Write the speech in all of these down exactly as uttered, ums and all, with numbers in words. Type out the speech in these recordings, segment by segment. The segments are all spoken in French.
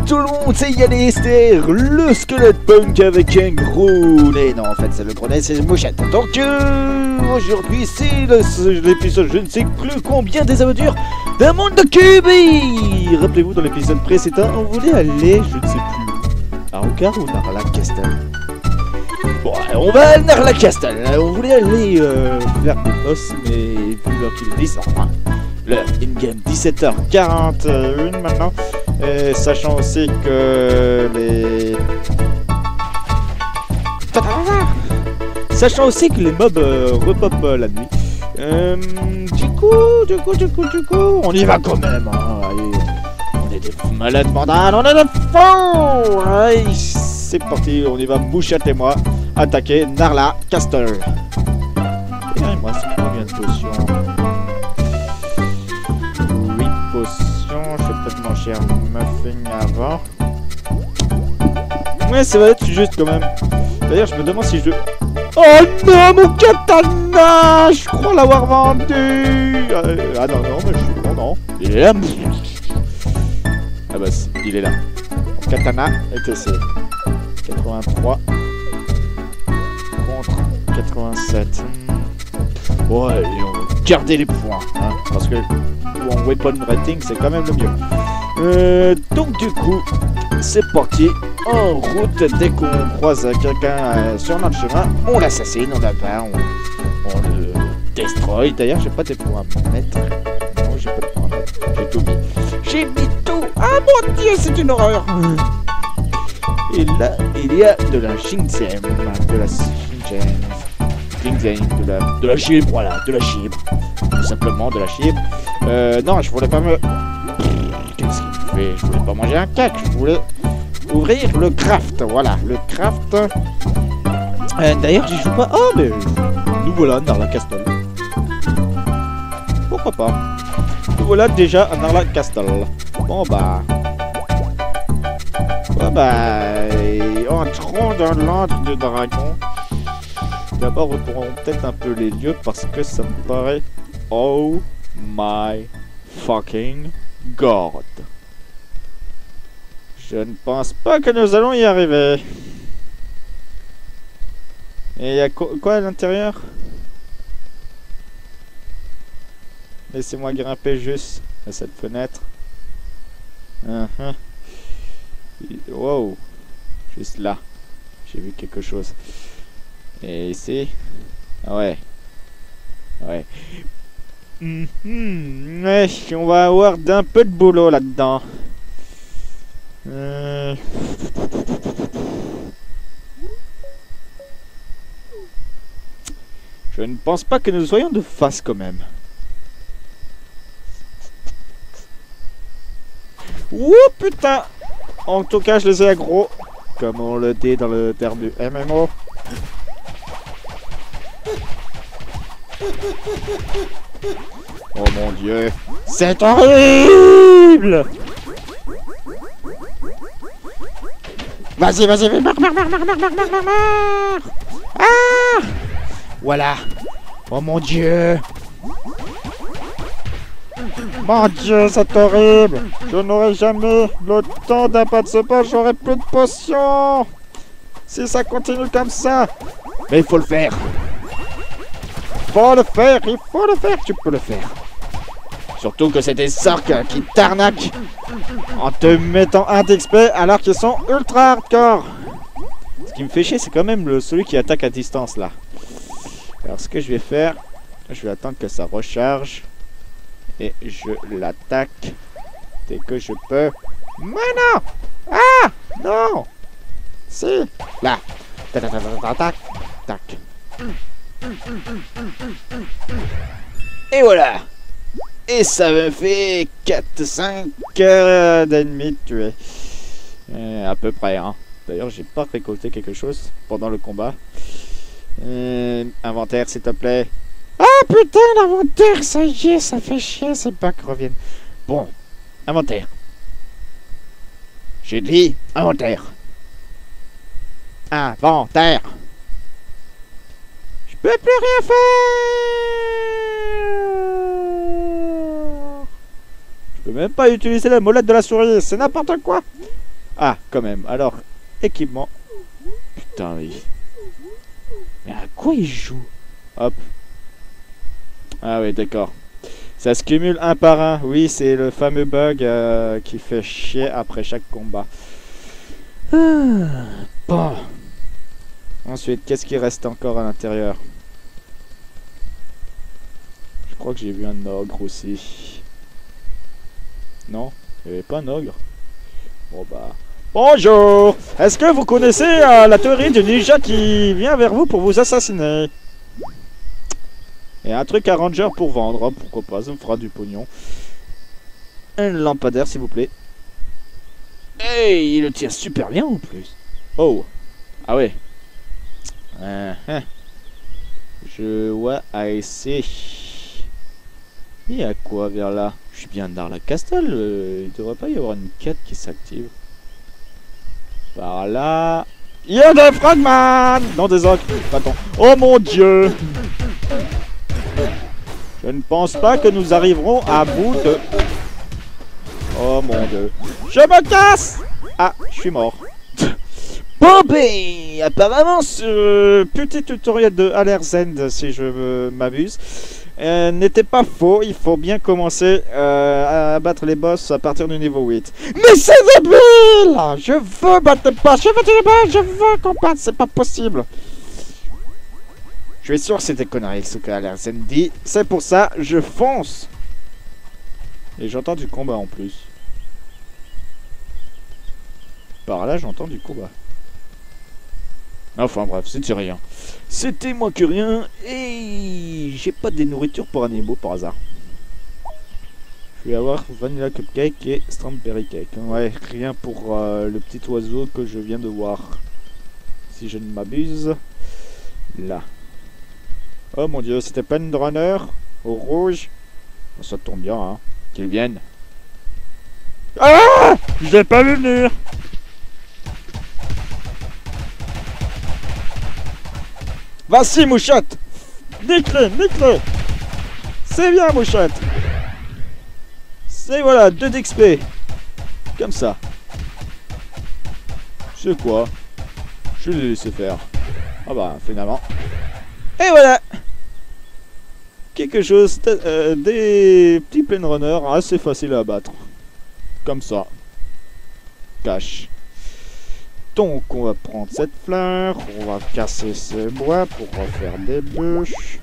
tout le monde, c'est Yann et Esther, le squelette punk avec un gros nez. Non, en fait, c'est le gros nez, c'est une mouchette. Donc, euh, aujourd'hui, c'est l'épisode, je ne sais plus combien, des aventures d'un monde de Kirby. Rappelez-vous, dans l'épisode précédent, on voulait aller, je ne sais plus, à Rocar ou Narla Castle. Bon, on va à Narla Castle. On voulait aller euh, vers des boss, mais vu l'heure qu'il est dix, enfin, l'heure in-game dix-sept heures quarante-et-une maintenant. Et sachant aussi que les... Sachant aussi que les mobs euh, repop euh, la nuit. Euh, du coup, du coup, du coup, du coup, on y va quand même. Hein. Allez, on est des malades mentales, on est des fous. Allez, c'est parti, on y va, Mouchette et moi, attaquer Narla Castle. Et il me reste combien de potions? huit potions, je vais peut-être manger un muffin avant. Ouais, c'est vrai, je suis juste quand même. D'ailleurs, je me demande si je... Oh non, mon katana! Je crois l'avoir vendu! euh, Ah non, non, mais je suis bon, non. Il est là. Ah bah, il est là. Mon katana est ici. quatre-vingt-trois contre quatre-vingt-sept. Ouais, et on va garder les points, hein, parce que en weapon rating, c'est quand même le mieux. Euh, donc du coup, c'est parti. En route, dès qu'on croise quelqu'un euh, sur notre chemin, on l'assassine, on l'abat, on, on le destroy. D'ailleurs, j'ai pas des points à mettre. Non, j'ai pas de points à mettre. J'ai tout mis. J'ai mis tout. Ah mon dieu, c'est une horreur. Et là, il y a de la Shinzen, de la Shinzen, Shinzen, de la, de la chibre, voilà, de la chibre. Tout simplement, de la chibre. Euh, non, je voulais pas me... Qu'est-ce qu'il fait? Je voulais pas manger un cake, je voulais... ouvrir le craft, voilà, le craft. Euh, D'ailleurs, j'y joue pas. Oh, mais nous voilà, Narla Castle. Pourquoi pas? Nous voilà déjà à Narla Castle. Bon bah, bon bah, entrons dans l'antre de dragon. D'abord, reprenons peut-être un peu les lieux parce que ça me paraît. Oh my fucking god. Je ne pense pas que nous allons y arriver. Et il y a quoi, quoi à l'intérieur? Laissez-moi grimper juste à cette fenêtre. Uh -huh. Wow. Juste là. J'ai vu quelque chose. Et ici? Ah ouais. Ouais. Mm -hmm. Ouais, on va avoir d'un peu de boulot là-dedans. Euh... Je ne pense pas que nous soyons de face quand même. Ouh putain! En tout cas, je les ai aggro, comme on le dit dans le terme du M M O. Oh mon dieu, c'est horrible! Vas-y, vas-y, vas-y, meurs, meurs, meurs, meurs, meurs, meurs, meurs, meurs. Ah! Voilà. Oh mon dieu. Mon dieu, c'est horrible. Je n'aurai jamais le temps d'un pas de ce pas, j'aurai plus de potions. Si ça continue comme ça. Mais il faut le faire. Faut le faire, il faut le faire, tu peux le faire. Surtout que c'est des orques qui t'arnaquent en te mettant un d'X P alors qu'ils sont ultra hardcore. Ce qui me fait chier, c'est quand même le, celui qui attaque à distance là. Alors ce que je vais faire, je vais attendre que ça recharge. Et je l'attaque dès que je peux. Mais non! Ah! Non! Si! Là! Tac, tac, tac, tac, tac. Et voilà! Et ça me fait quatre cinq heures d'ennemis tués. Euh, à peu près, hein. D'ailleurs, j'ai pas récolté quelque chose pendant le combat. Euh, inventaire, s'il te plaît. Ah putain, l'inventaire, ça y est, ça fait chier, ces bugs reviennent. Bon, inventaire. J'ai dit inventaire. Inventaire. Je peux plus rien faire. Je peux même pas utiliser la molette de la souris, c'est n'importe quoi. Ah, quand même. Alors, équipement. Putain, oui. Mais à quoi il joue? Hop. Ah oui, d'accord. Ça se cumule un par un. Oui, c'est le fameux bug euh, qui fait chier après chaque combat. Ah, bon. Ensuite, qu'est-ce qui reste encore à l'intérieur? Je crois que j'ai vu un ogre aussi. Non? Il n'y avait pas un ogre? Bon bah... Bonjour! Est-ce que vous connaissez euh, la théorie du ninja qui vient vers vous pour vous assassiner? Et un truc à ranger pour vendre, hein, pourquoi pas, ça me fera du pognon. Un lampadaire s'il vous plaît. Hey, il le tient super bien en plus. Oh! Ah ouais. Uh -huh. Je vois assez. Il y a quoi vers là? Je suis bien dans la castle. Euh, il devrait pas y avoir une quête qui s'active. Par là. Il y a des frogman! Non, des ogres. Attends. Oh mon dieu! Je ne pense pas que nous arriverons à bout de... Oh mon dieu. Je me casse! Ah, je suis mort. Bon ben, apparemment ce petit tutoriel de Allerzen, si je m'abuse, euh, n'était pas faux. Il faut bien commencer euh, à battre les boss à partir du niveau huit. Mais c'est débile! Je veux battre les boss, je veux battre les boss, je veux combattre, c'est pas possible. Je suis sûr que c'était connerie ce que Allerzen dit. C'est pour ça, je fonce. Et j'entends du combat en plus. Par là, j'entends du combat. Enfin bref, c'était rien. C'était moins que rien. Et j'ai pas de nourriture pour animaux par hasard. Je vais avoir Vanilla Cupcake et Strawberry Cake. Ouais, rien pour euh, le petit oiseau que je viens de voir. Si je ne m'abuse. Là. Oh mon dieu, c'était pas une runner au rouge. Oh, ça tombe bien, hein. Qu'ils viennent. Ah! Je l'ai pas vu venir. Vas-y, mouchette! Nique-le, nique-le! C'est bien, mouchette! C'est voilà, deux d'X P. Comme ça. C'est quoi? Je l'ai laissé faire. Ah bah, finalement. Et voilà! Quelque chose, euh, des petits plane runners assez faciles à battre. Comme ça. Cache. Donc on va prendre cette fleur, on va casser ce bois pour refaire des bûches.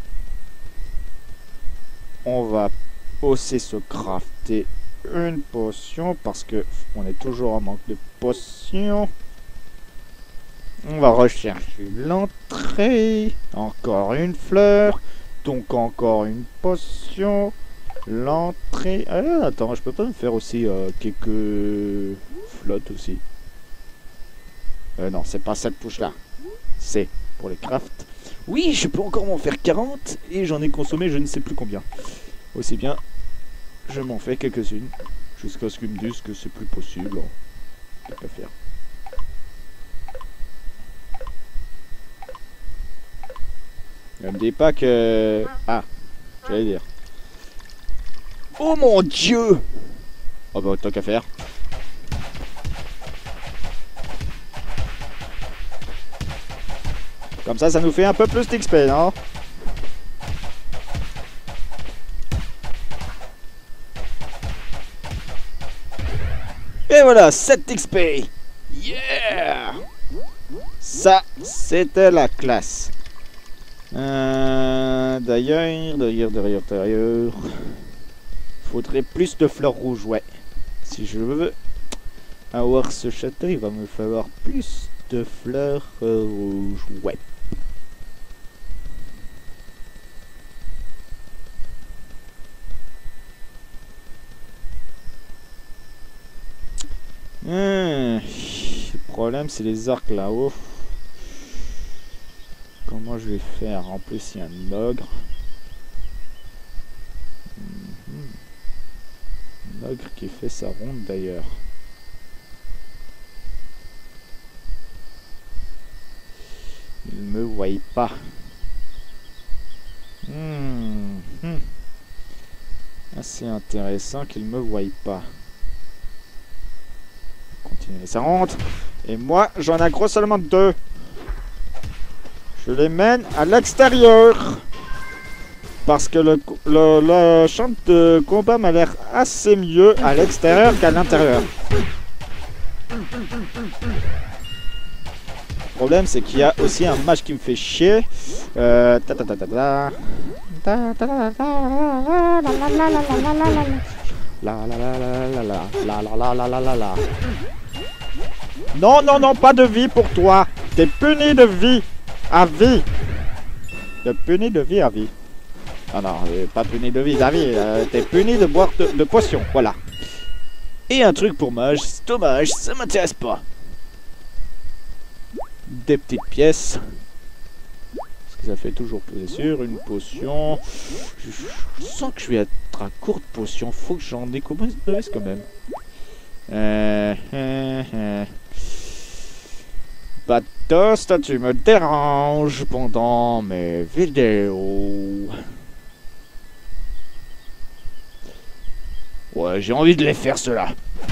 On va aussi se crafter une potion parce que on est toujours en manque de potions. On va rechercher l'entrée, encore une fleur, donc encore une potion. L'entrée... Ah, attends, je peux pas me faire aussi euh, quelques flottes aussi. Euh, non, c'est pas cette touche-là. C'est pour les crafts. Oui, je peux encore m'en faire quarante et j'en ai consommé je ne sais plus combien. Aussi bien, je m'en fais quelques-unes jusqu'à ce qu'ils me disent que c'est plus possible. Tant qu'à faire. Ne me dis pas que... Ah, j'allais dire. Oh mon dieu! Oh bah, tant qu'à faire. Comme ça, ça nous fait un peu plus d'X P, non? Et voilà, sept X P! Yeah! Ça, c'était la classe. Euh, d'ailleurs, d'ailleurs, d'ailleurs, d'ailleurs... Faudrait plus de fleurs rouges, ouais. Si je veux avoir ce château, il va me falloir plus de fleurs euh, rouges, ouais. Hum, le problème c'est les arcs là-haut. Comment je vais faire? En plus il y a un ogre. Hum, un ogre qui fait sa ronde d'ailleurs. Il me voit pas. Hum, hum. Assez intéressant qu'il me voie pas. ça rentre. Et moi, j'en accroche seulement deux. Je les mène à l'extérieur. Parce que le, le, le champ de combat m'a l'air assez mieux à l'extérieur qu'à l'intérieur. Le problème, c'est qu'il y a aussi un match qui me fait chier. Euh... Ta ta ta ta ta. Ta ta ta ta. La la la la la la la la la la la la la. Non, non, non, pas de vie pour toi. T'es puni de vie à vie. T'es puni de vie à vie. Ah non, pas puni de vie à vie. Euh, T'es puni de boire de, de potions, voilà. Et un truc pour mage, c'est dommage, ça m'intéresse pas. Des petites pièces. Parce que ça fait toujours plaisir, une potion. Je, je sens que je vais être à court de potions, faut que j'en économise quand même. Euh, euh, euh. Batos, toi tu me déranges pendant mes vidéos. Ouais, j'ai envie de les faire ceux-là.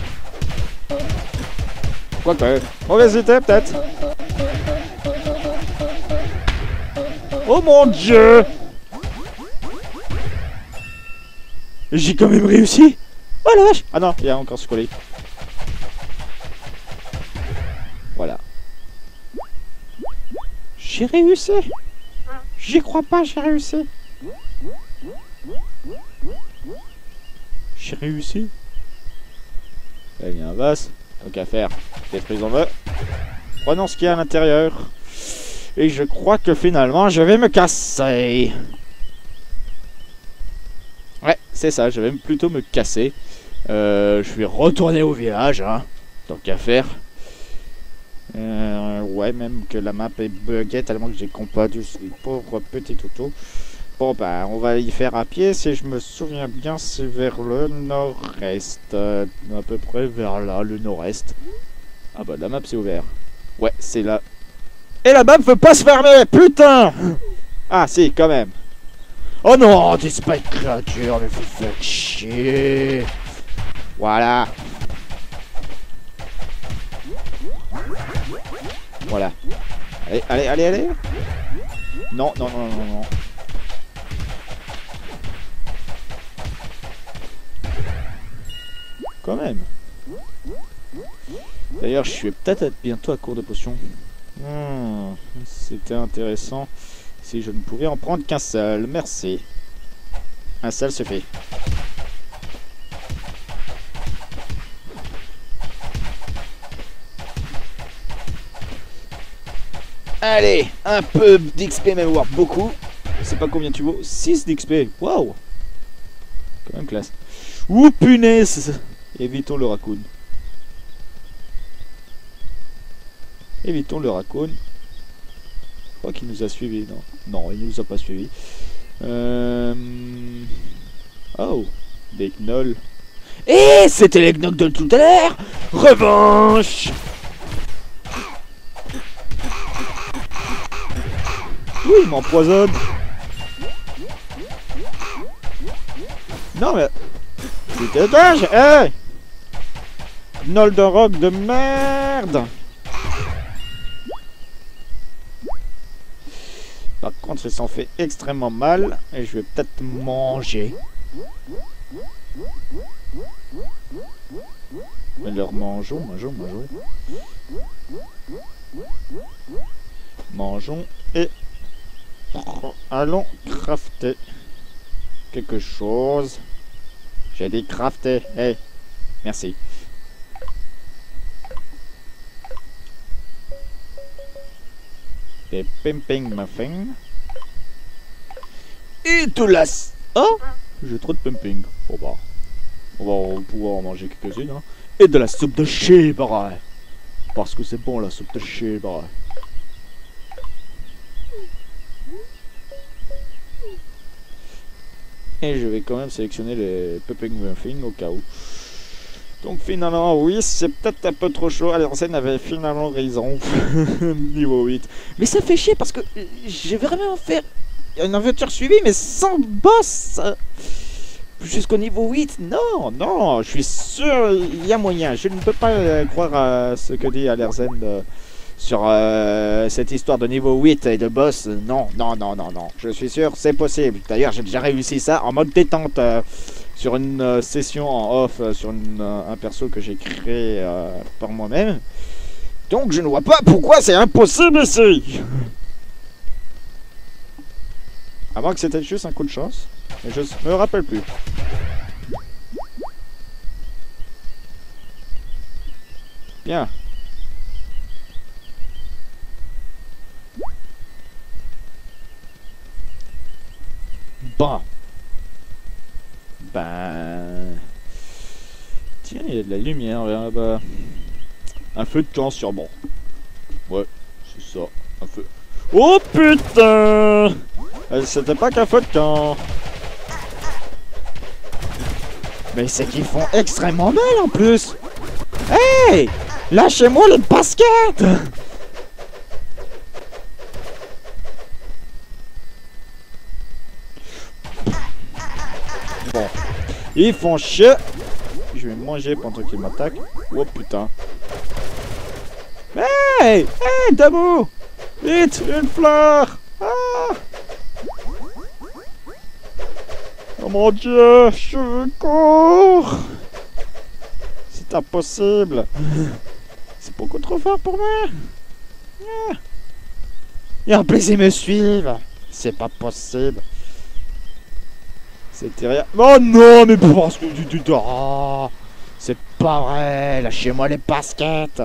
Quoique, mauvaise idée peut-être. Oh mon dieu! J'ai quand même réussi! Oh la vache! Ah non, il y a encore ce collé. Voilà. J'ai réussi! J'y crois pas, j'ai réussi! J'ai réussi! Là, il y a un vase. Donc à faire. Détruisons le. Prenons ce qu'il y a à l'intérieur. Et je crois que finalement, je vais me casser. Ouais, c'est ça, je vais plutôt me casser. Euh, je vais retourner au village, hein, tant qu'à faire. Euh, ouais, même que la map est buggée tellement que j'ai combattu ce pauvre petit toutou. Bon, bah, on va y faire à pied. Si je me souviens bien, c'est vers le nord-est. Euh, à peu près vers là, le nord-est. Ah bah, la map c'est ouvert. Ouais, c'est là. Et la map veut pas se fermer, putain! Ah, si, quand même. Oh non, des spike créatures, mais vous faites chier. Voilà. Voilà. Allez, allez, allez, allez. Non, non, non, non, non. Quand même. D'ailleurs, je suis peut-être bientôt à court de potions. Hmm, c'était intéressant. Si je ne pouvais en prendre qu'un seul, merci. Un seul suffit. Allez, un peu d'X P, même voire beaucoup. Je sais pas combien tu vaux. six d'X P. Waouh. Quand même classe. Ouh punaise. Évitons le raccoon. Évitons le raccoon. Je crois qu'il nous a suivis. Non, non, il nous a pas suivis. Euh... Oh, des gnolls. Et c'était les gnolls de tout à l'heure. Revanche. Oui, il m'empoisonne. Non mais... Tu dégages, hey. Gnoll de roc de merde. Par contre, il s'en fait extrêmement mal. Et je vais peut-être manger. Alors mangeons, mangeons, mangeons. Mangeons et... allons crafter quelque chose. J'ai dit crafter. Hey, merci. Des pimping muffins. Et de la... Oh, j'ai trop de pumping. Bon bah, on va pouvoir en manger quelques-unes. Hein. Et de la soupe de chèvre. Parce que c'est bon la soupe de chèvre. Et je vais quand même sélectionner les pumping muffins au cas où. Donc finalement, oui, c'est peut-être un peu trop chaud. L'ancienne avait finalement raison. Niveau huit. Mais ça fait chier parce que j'ai vraiment fait une aventure suivie, mais sans boss. jusqu'au niveau huit. Non, non, je suis sûr, il y a moyen. Je ne peux pas euh, croire à ce que dit Alerzen euh, sur euh, cette histoire de niveau huit et de boss. Non, non, non, non, non. Je suis sûr, c'est possible. D'ailleurs, j'ai déjà réussi ça en mode détente euh, sur une euh, session en off, euh, sur une, euh, un perso que j'ai créé euh, par moi-même. Donc, je ne vois pas pourquoi c'est impossible ici. À moins que c'était juste un coup de chance. Mais je me rappelle plus. Bien. Bon. Ben... Tiens, il y a de la lumière là-bas. Un feu de camp sûrement. Ouais, c'est ça. Un feu... Oh putain! C'était pas qu'un feu de camp. Mais c'est qu'ils font extrêmement mal en plus. Hey! Lâchez-moi le basket! Bon. Ils font chier. Je vais manger pendant qu'ils m'attaquent. Oh putain. Hey! Hey, debout! Vite! Une fleur! Ah! Oh mon dieu, je cours! C'est impossible! C'est beaucoup trop fort pour moi! Et en plus ils me suivent! C'est pas possible! C'est terrible! Oh non, mais parce que du du oh, c'est pas vrai! Lâchez-moi les baskets!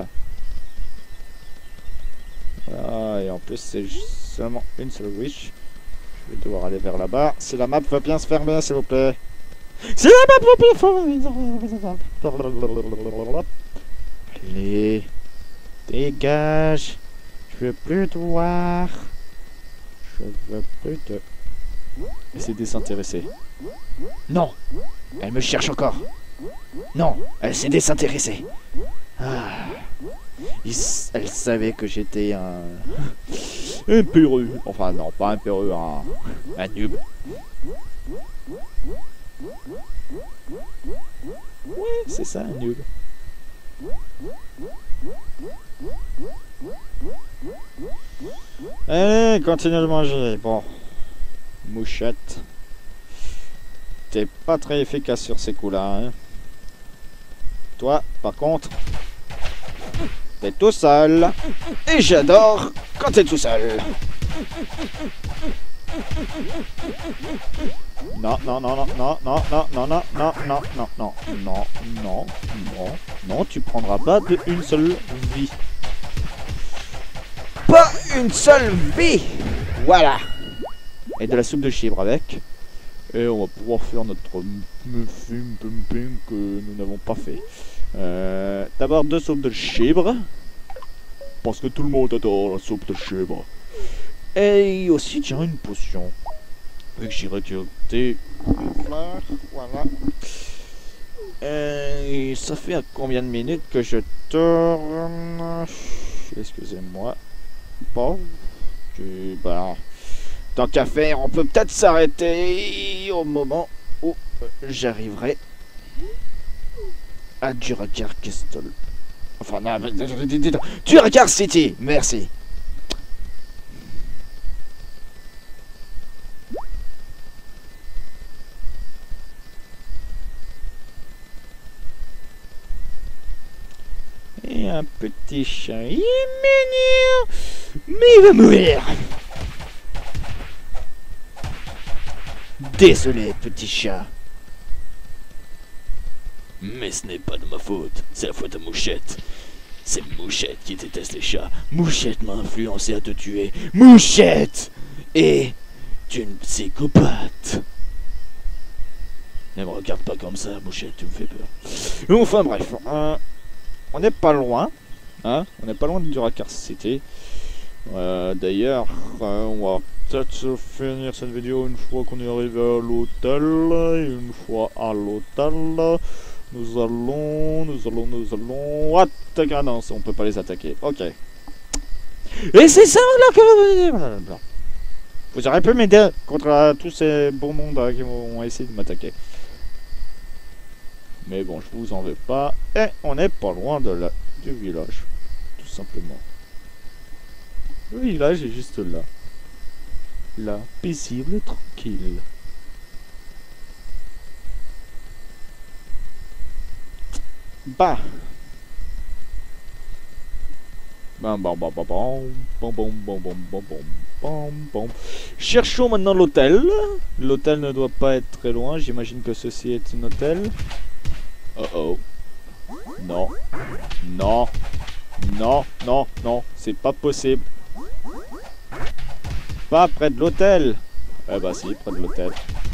Ah, et en plus c'est seulement une seule wish. Je vais devoir aller vers là-bas. Si la map veut bien se fermer, s'il vous plaît. Si la map veut bien se fermer. Allez. Dégage. Je veux plus te voir. Je veux plus te... Essayer de s'intéresser. Non. Elle me cherche encore. Non. Elle s'est désintéressée. Ah. Il, elle savait que j'étais un... un peureux. Enfin non, pas un peureux, un... un noob. Oui, c'est ça, un noob. Allez, continue de manger. Bon. Mouchette. T'es pas très efficace sur ces coups-là, hein. Toi, par contre... T'es tout seul. Et j'adore quand t'es tout seul. Non, non, non, non, non, non, non, non, non, non, non, non, non, non, non, non, non, tu prendras pas de une seule vie. Pas une seule vie. Voilà. Et de la soupe de chèvre avec. Et on va pouvoir faire notre muffin pumping que nous n'avons pas fait. Euh, D'abord deux soupes de chèvre. Parce que tout le monde adore la soupe de chèvre. Et aussi tiens une potion. Vu que j'ai retiré une fleur. Voilà. Et ça fait à combien de minutes que je tourne? Excusez-moi. Bon. Tu, bah, tant qu'à faire, on peut peut-être s'arrêter au moment où j'arriverai à Durakar Castle. Enfin, non, Durakar City, merci. Et un petit chat, il est mignon, mais il va mourir. Désolé, petit chat. Mais ce n'est pas de ma faute, c'est la faute de Mouchette. C'est Mouchette qui déteste les chats. Mouchette m'a influencé à te tuer. Mouchette est une psychopathe. Ne me regarde pas comme ça, Mouchette, tu me fais peur. Enfin bref, euh, on n'est pas loin. Hein, on n'est pas loin de Durakar City. Euh, D'ailleurs, euh, on va peut-être finir cette vidéo une fois qu'on est arrivé à l'hôtel. Et une fois à l'hôtel, nous allons, nous allons, nous allons attaquer. Ah non, on peut pas les attaquer. Ok. Et c'est ça là que vous aurez pu m'aider contre euh, tous ces bons mondes euh, qui vont essayer de m'attaquer. Mais bon, je vous en veux pas. Et on est pas loin de la, du village. Tout simplement. Le village est juste là. Là, paisible, tranquille. Bah. Bon, bon, bon, bon, bon, bon, bon, bon, bon, bon, bon, bon, bon. Cherchons maintenant l'hôtel. L'hôtel ne doit pas être très loin. J'imagine que ceci est un hôtel. Oh oh. Non. Non. Non, non, non. C'est pas possible. Pas près de l'hôtel. Eh bah si, près de l'hôtel.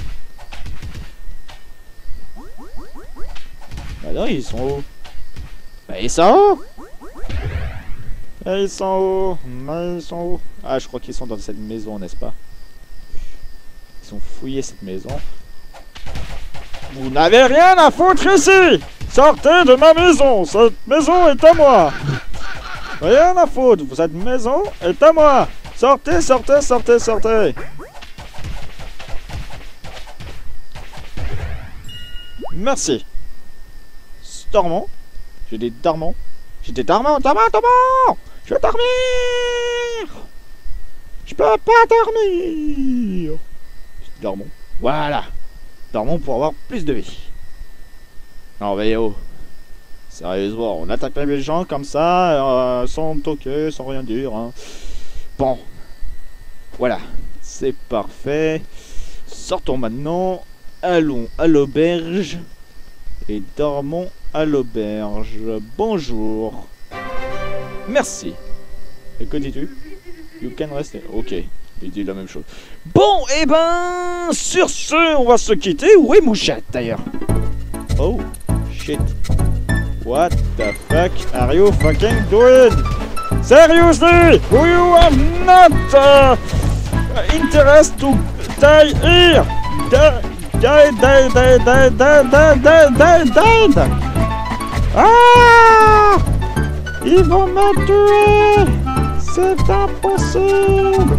Bah non, ils sont où? Bah ils sont où? Ils sont où? Mais ils sont où? Ah, je crois qu'ils sont dans cette maison, n'est-ce pas? Ils ont fouillé cette maison. Vous n'avez rien à foutre ici! Sortez de ma maison! Cette maison est à moi! Rien à foutre! Cette maison est à moi! Sortez, sortez, sortez, sortez! Merci! Dormant? J'ai des dormants? J'ai des dormants! Dormants! Dormants! Je veux dormir! Je peux pas dormir! Dormons. Voilà! Dormons pour avoir plus de vie. Non, mais oh! Sérieusement, on attaque pas les gens comme ça, euh, sans toquer, sans rien dire. Hein. Bon. Voilà. C'est parfait. Sortons maintenant. Allons à l'auberge. Et dormons à l'auberge. Bonjour. Merci. Et que dis-tu? You can rester. Ok. Il dit la même chose. Bon, et eh ben, sur ce, on va se quitter. Où est Mouchette d'ailleurs? Oh, shit. What the fuck are you fucking doing? Seriously, you are not uh, interest to die here. Die, die, die, die, die, die, die, die, die, die. Ah! Ils vont me tuer. C'est impossible.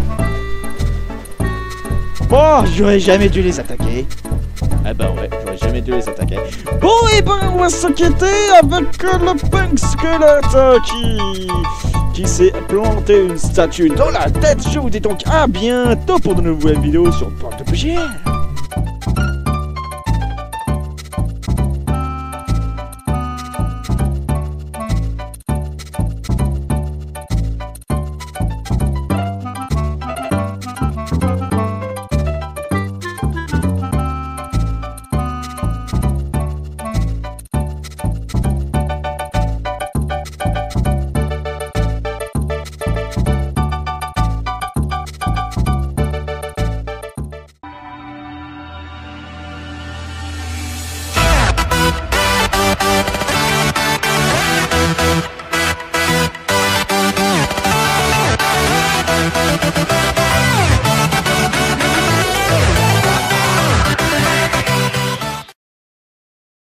Bon, j'aurais jamais dû les attaquer. Ah bah ouais, j'aurais jamais dû les attaquer. Bon, et ben on va se quitter avec le punk squelette qui... qui s'est planté une statue dans la tête. Je vous dis donc à bientôt pour de nouvelles vidéos sur Porte de P G R.